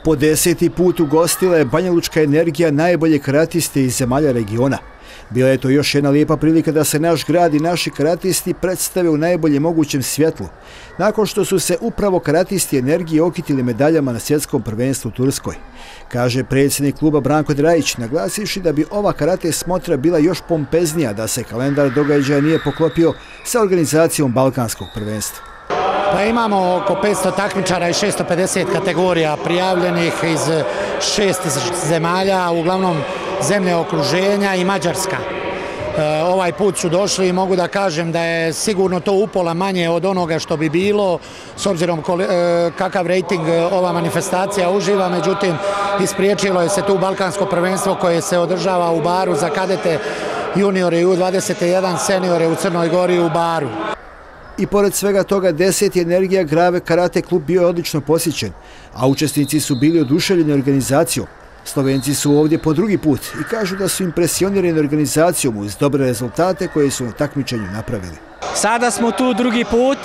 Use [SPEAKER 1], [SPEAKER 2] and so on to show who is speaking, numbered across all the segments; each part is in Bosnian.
[SPEAKER 1] Po 10. put ugostila je Banjalučka energija najbolje karatiste iz zemalja regiona. Bila je to još jedna lijepa prilika da se naš grad i naši karatisti predstave u najboljem mogućem svjetlu, nakon što su se upravo karatisti energije okitili medaljama na svjetskom prvenstvu u Turskoj. Kaže predsjednik kluba Branko Drajić, naglasivši da bi ova karate smotra bila još pompeznija da se kalendar događaja nije poklopio sa organizacijom Balkanskog prvenstva.
[SPEAKER 2] Pa imamo oko 500 takmičara i 650 kategorija prijavljenih iz 6 zemalja, uglavnom zemlje okruženja i Mađarska. Ovaj put su došli i mogu da kažem da je sigurno to upola manje od onoga što bi bilo, s obzirom kakav rejting ova manifestacija uživa, međutim ispriječilo je se tu Balkansko prvenstvo koje se održava u Baru za kadete, juniore i U21, seniore u Crnoj Gori u Baru.
[SPEAKER 1] I pored svega toga 10. energija Grave karate klub bio je odlično posjećen, a učesnici su bili oduševljeni organizacijom. Slovenci su ovdje po drugi put i kažu da su impresionirani organizacijom uz dobre rezultate koje su na takmičenju napravili.
[SPEAKER 3] Sada smo tu drugi put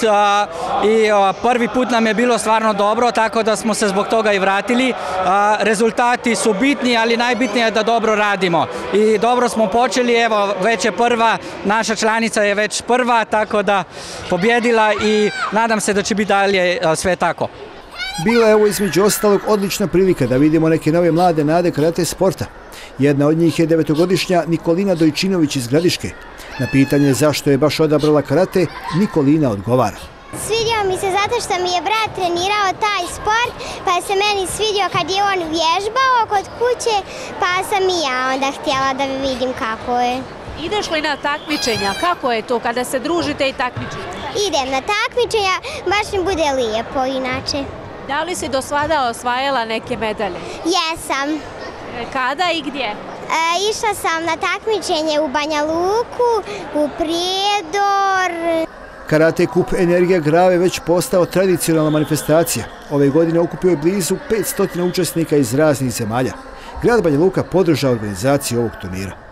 [SPEAKER 3] i prvi put nam je bilo stvarno dobro, tako da smo se zbog toga i vratili. Rezultati su bitni, ali najbitnije je da dobro radimo. I dobro smo počeli, evo već je prva, naša članica je već prva, tako da pobjedila i nadam se da će biti dalje sve tako.
[SPEAKER 1] Bila je ovo između ostalog odlična prilika da vidimo neke nove mlade nade karate sporta. Jedna od njih je 9-godišnja Nikolina Dojčinović iz Gradiške. Na pitanje zašto je baš odabrala karate, Nikolina odgovara.
[SPEAKER 4] Svidio mi se zato što mi je brat trenirao taj sport, pa se meni svidio kad je on vježbao kod kuće, pa sam i ja onda htjela da vidim kako je.
[SPEAKER 5] Ideš li na takmičenja? Kako je to kada se družite i takmičite?
[SPEAKER 4] Idem na takmičenja, baš mi bude lijepo inače.
[SPEAKER 5] Da li si do sada osvajala neke medalje?
[SPEAKER 4] Jesam.
[SPEAKER 5] Kada i gdje?
[SPEAKER 4] Išla sam na takmičenje u Banja Luku, u Prijedor.
[SPEAKER 1] Karate kup Energija Grave već postao tradicionalna manifestacija. Ove godine okupio je blizu 500 učesnika iz raznih zemalja. Grad Banja Luka podržao organizaciju ovog turnira.